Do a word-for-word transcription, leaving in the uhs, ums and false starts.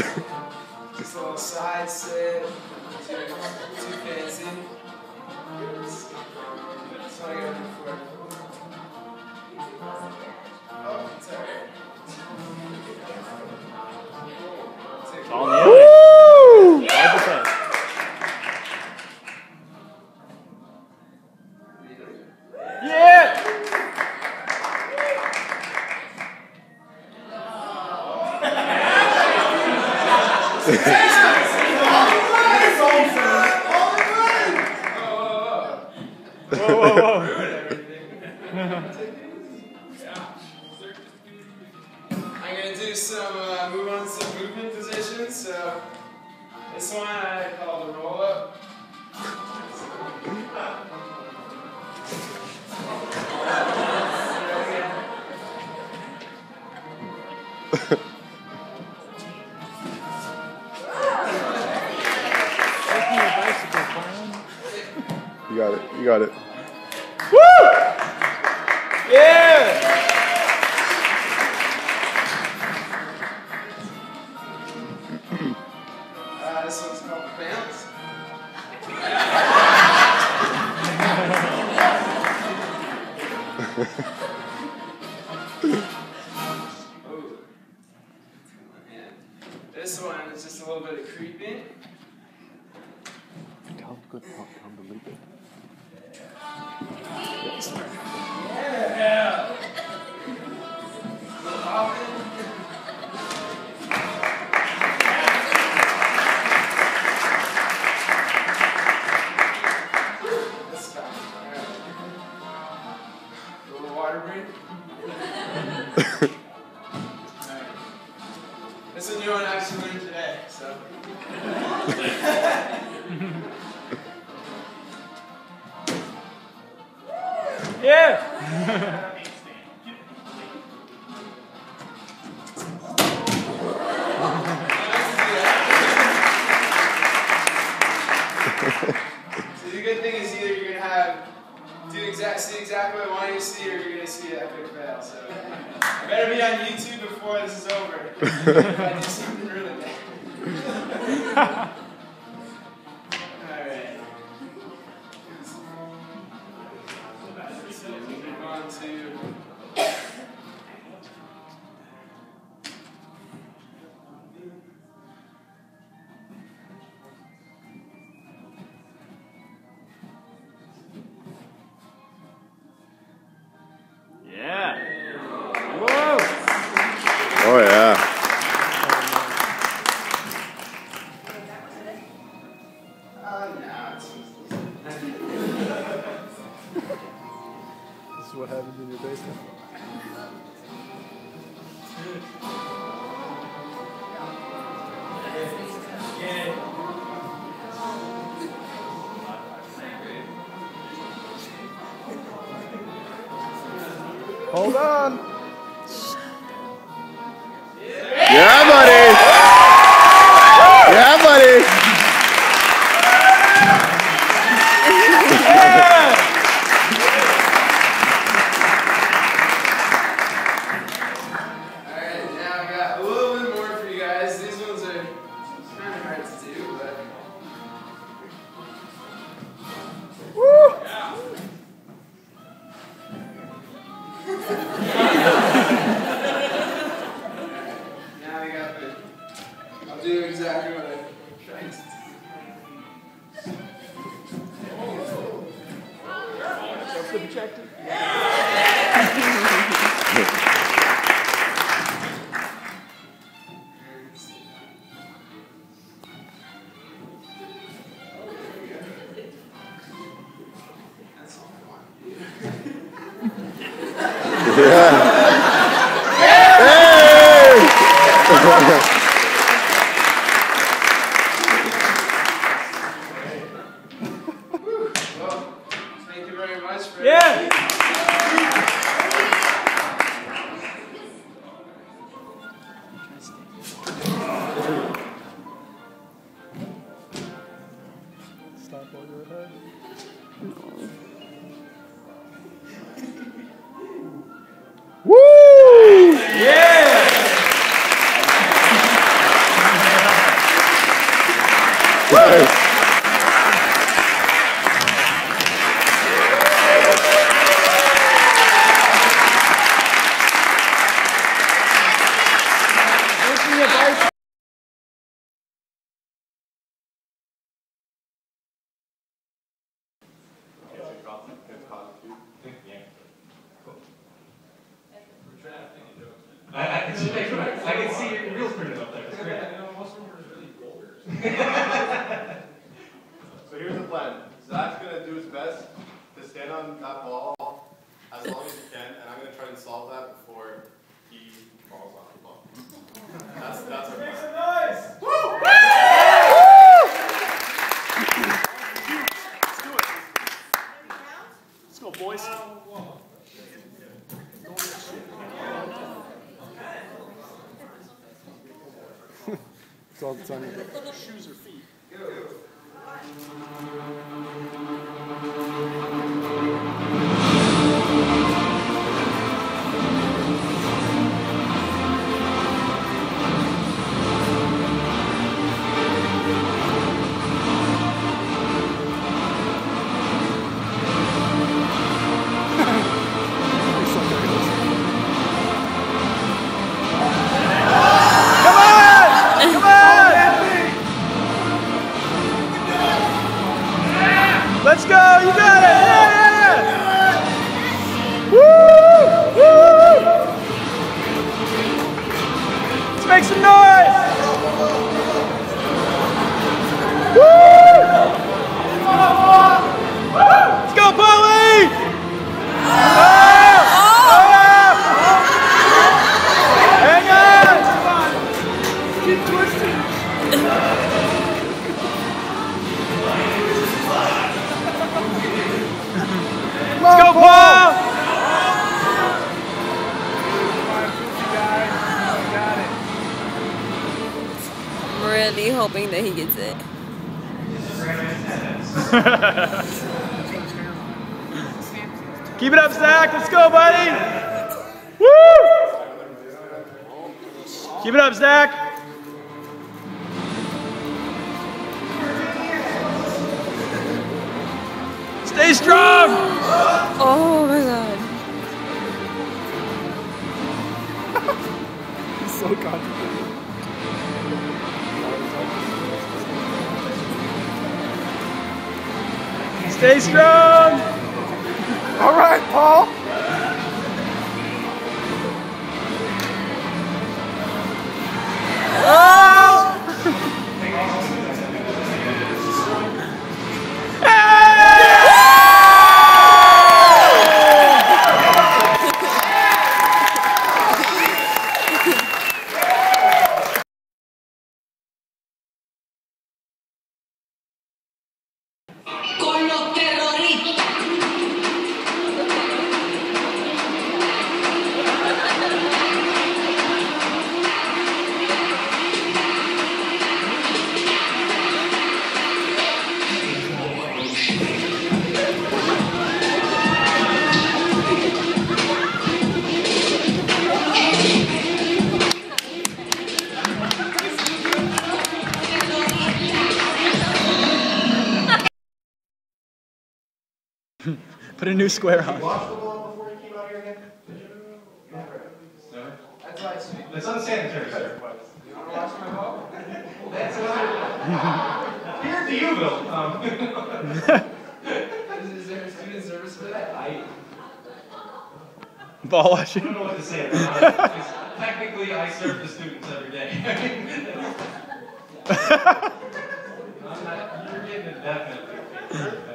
Just a little side sit. Too, too fancy. That's what I gotta do for it. Oh, it's alright. It's all in the other. five percent. Yeah! Whoa, whoa, whoa. I'm going to do some, uh, move on to some movement positions. So this one I call the roll up. You got it. You got it. Woo! Yeah! Uh, this one's called Balance. Ooh. This one is just a little bit of creeping. Tell him good talk. Tell him to leave it. Yeah! This time. Alright. A little water break. Alright. This is a new one I actually learned today, so. Yeah! So the good thing is either you're going to have, do exact, see exactly what I want you to see, or you're going to see an epic fail. So I better be on YouTube before this is over. If I do something really bad. Alright. So move on to Yeah! Whoa! Oh yeah. uh, no, it's This is what happens in your basement. Hold on. Yeah, buddy. Yeah, buddy. Alright, now I got a little bit more for you guys. These ones are kind of hard to do, but. Woo! Now I got the. I'll do exactly what I'm trying to do. That's all I want to do. Yeah. Well, thank you very much for. Yeah! Stop while you're ahead. Woo! Yeah! I, I, can see, I can see your reels printed up there. That's great. So here's the plan. Zach's going to do his best to stand on that ball as long as he can, and I'm going to try and solve that before he falls off the ball. That's, that's our plan. Make some noise! Woo! Let's go, boys. It's all the time. Shoes or feet. Let's go, you got it! Yeah, yeah, yeah! Woo! Woo! Let's make some noise! Woo! Let's go, Polly! Oh! Oh! Hang on! Keep twisting! Let's go, Paul! I'm really hoping that he gets it. Keep it up, Zach. Let's go, buddy. Woo! Keep it up, Zach. Stay strong. Oh my god. He's so complicated. Stay strong. All right, Paul. Oh! Con los terroristas. Put a new square on. Wash the ball before you came out here again? Never. Never? That's why it's sweet. That's unsanitary, sir. You want to watch my ball? That's Here to you, Bill. Um, Is, is there a student service for that? I, Ball I washing. don't know what to say. Because technically, I serve the students every day. I'm not, you're getting it definitely.